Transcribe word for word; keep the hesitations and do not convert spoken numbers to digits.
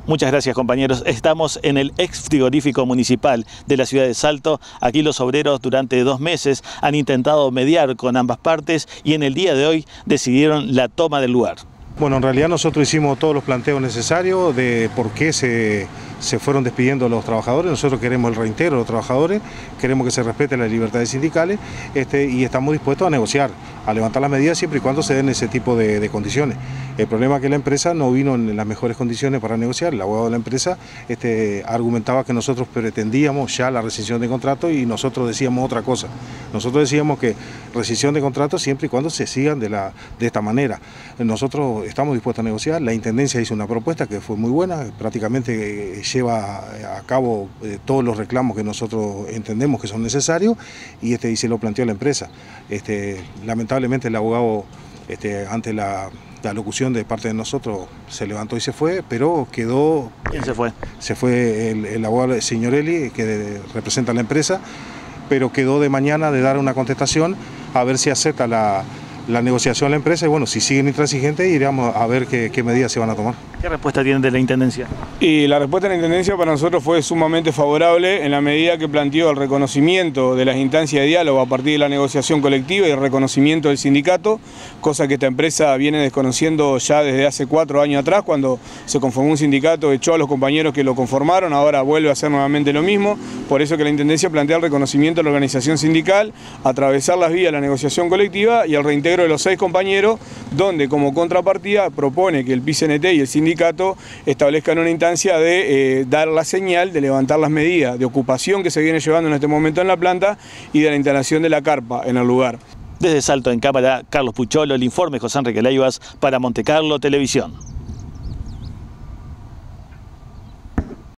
Muchas gracias, compañeros. Estamos en el ex frigorífico municipal de la ciudad de Salto. Aquí los obreros durante dos meses han intentado mediar con ambas partes y en el día de hoy decidieron la toma del lugar. Bueno, en realidad nosotros hicimos todos los planteos necesarios de por qué se, se fueron despidiendo los trabajadores. Nosotros queremos el reintegro de los trabajadores, queremos que se respeten las libertades sindicales este, y estamos dispuestos a negociar, a levantar las medidas siempre y cuando se den ese tipo de, de condiciones. El problema es que la empresa no vino en las mejores condiciones para negociar. El abogado de la empresa este, argumentaba que nosotros pretendíamos ya la rescisión de contrato y nosotros decíamos otra cosa. Nosotros decíamos que rescisión de contrato siempre y cuando se sigan de, la, de esta manera. Nosotros estamos dispuestos a negociar. La Intendencia hizo una propuesta que fue muy buena, prácticamente lleva a cabo eh, todos los reclamos que nosotros entendemos que son necesarios y, este, y se lo planteó la empresa. Este, lamentablemente el abogado, este, ante la, la locución de parte de nosotros, se levantó y se fue, pero quedó... ¿Quién se fue? Se fue el, el abogado Signorelli, que de, representa a la empresa, pero quedó de mañana de dar una contestación a ver si acepta la... la negociación de la empresa y bueno, si siguen intransigentes iremos a ver qué, qué medidas se van a tomar. ¿Qué respuesta tienen de la Intendencia? Y la respuesta de la Intendencia para nosotros fue sumamente favorable en la medida que planteó el reconocimiento de las instancias de diálogo a partir de la negociación colectiva y el reconocimiento del sindicato, cosa que esta empresa viene desconociendo ya desde hace cuatro años atrás, cuando se conformó un sindicato, echó a los compañeros que lo conformaron, ahora vuelve a hacer nuevamente lo mismo, por eso que la Intendencia plantea el reconocimiento de la organización sindical, atravesar las vías de la negociación colectiva y el reintegro de los seis compañeros, donde como contrapartida propone que el P C N T y el sindicato establezcan una instancia de eh, dar la señal de levantar las medidas de ocupación que se viene llevando en este momento en la planta y de la instalación de la carpa en el lugar. Desde Salto en cámara, Carlos Pucholo, el informe José Enrique Leivas para Montecarlo Televisión.